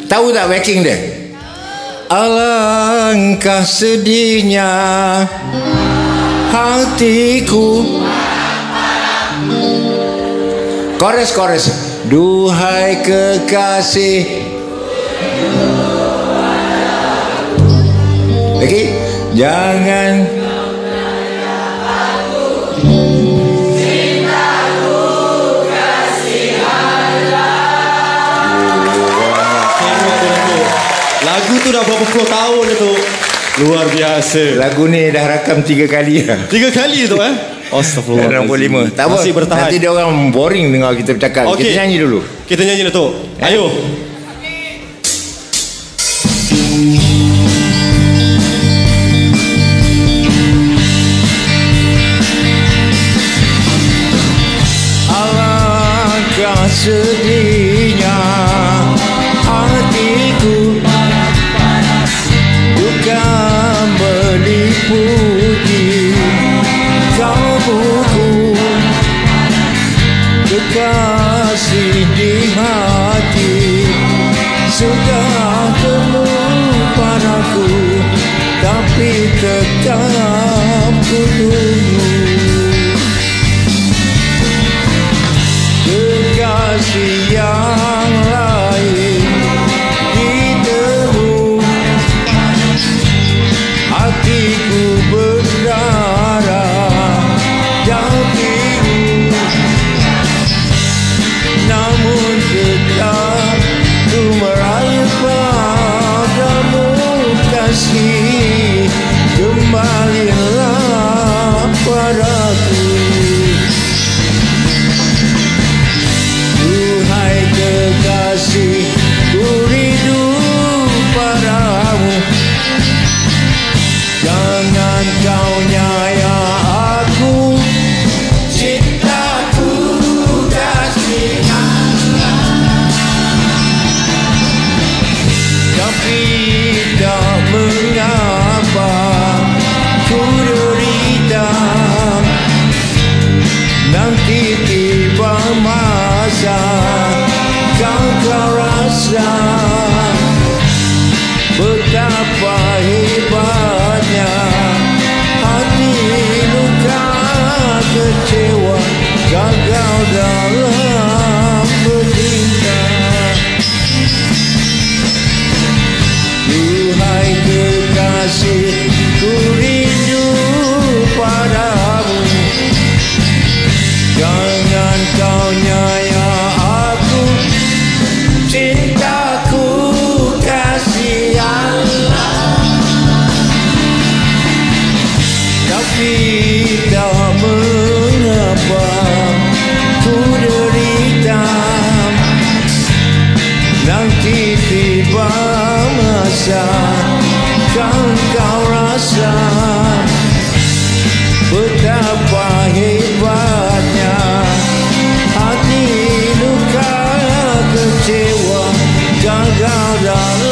Tahu tak backing dia? Alangkah sedihnya hatiku. Chorus. Duhai kekasih. Okay? Jangan lagu tu dah berapa puluh tahun tu. Luar biasa. Lagu ni dah rakam 3 kali dah. 3 kali tu Astagfirullah. 65. Tak apa. Masih bertahan. Nanti dia orang boring dengar kita bercakap. Okay. Kita nyanyi dulu. Kita nyanyi Datuk. Ayo. Alangkah sedihnya hatiku, duka meliputi kalbuku, kekasih di hati sudah temu padaku, tapi tetap ku tunggu. Kekasih yang lain ditemu, hatiku berdarah dan biru, namun tetap ku merayu padamu kasih, kembalilah padaku. Duhai kekasih, ku rindu padamu, jangan kau nyaya aku, cintaku kasih Allah. Tapi tak mengapa ku derita, nanti tiba masa kau rasa betapa hebatnya hati luka kecewa gagal dalam bercinta. Duhai kekasih, ku rindu padamu, jangan kau nyaya aku, cintaku kasih Allah. Tapi tak mengapa ku derita, nanti tiba masa kan kau rasa betapa hebatnya hati luka kecewa gagal dalam